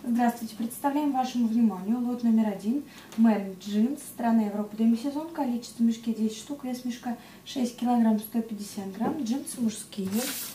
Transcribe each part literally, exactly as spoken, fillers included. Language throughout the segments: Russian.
Здравствуйте! Представляем вашему вниманию лот номер один Мэн джинс, страна Европа, демисезон, количество мешки десять штук, вес мешка шесть килограмм сто пятьдесят грамм, джинсы мужские.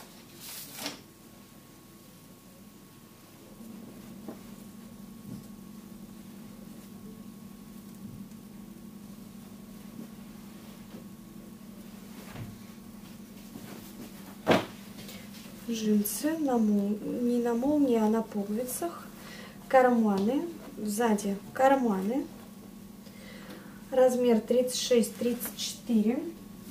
Джинсы на мол... не на молнии, а на пуговицах. Карманы, сзади карманы. Размер тридцать шесть тридцать четыре.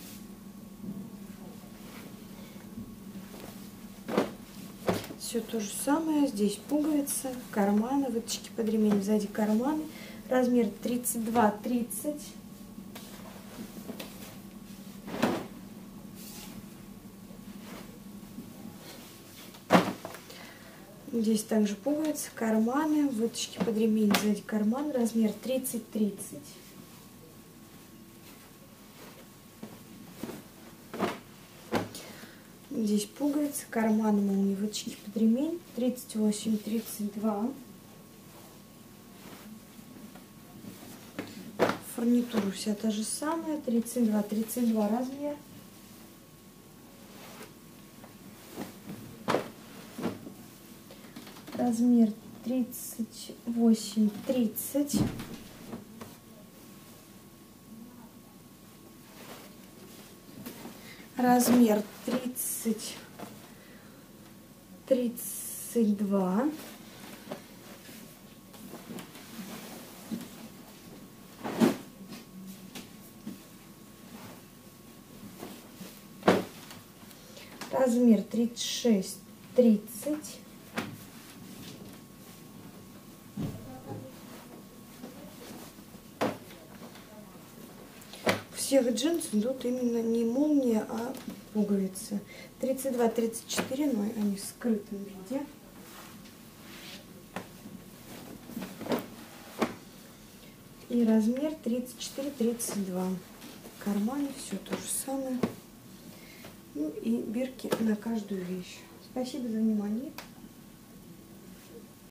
Все то же самое. Здесь пуговицы, карманы, выточки под ремень, сзади карманы. Размер тридцать два тридцать. Здесь также пуговицы, карманы, выточки под ремень, сзади карман, размер тридцать тридцать. Здесь пуговицы, карманы, молнии, выточки под ремень, тридцать восемь тридцать два. Фурнитура вся та же самая, тридцать два тридцать два размер. Размер тридцать восемь тридцать. Размер тридцать тридцать два. Размер тридцать шесть тридцать. Всех джинс идут именно не молния, а пуговицы. тридцать два тридцать четыре, но они в скрытом виде. И размер тридцать четыре тридцать два. Карманы, все то же самое. Ну и бирки на каждую вещь. Спасибо за внимание.